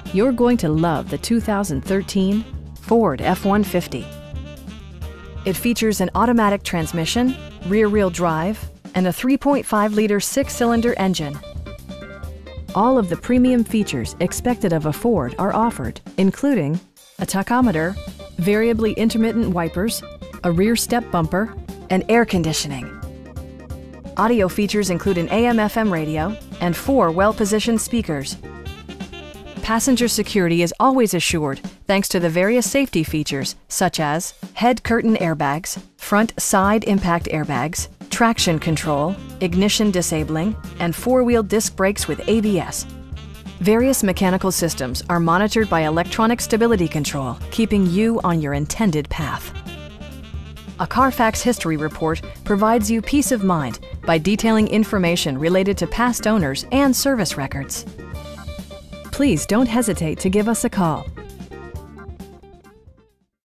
You're going to love the 2013 Ford F-150. It features an automatic transmission, rear-wheel drive, and a 3.5-liter six-cylinder engine. All of the premium features expected of a Ford are offered, including a tachometer, variably intermittent wipers, a rear step bumper, and air conditioning. Audio features include an AM/FM radio and 4 well-positioned speakers. Passenger security is always assured thanks to the various safety features such as head curtain airbags, front side impact airbags, traction control, ignition disabling, and 4-wheel disc brakes with ABS. Various mechanical systems are monitored by electronic stability control, keeping you on your intended path. A Carfax history report provides you peace of mind by detailing information related to past owners and service records. Please don't hesitate to give us a call.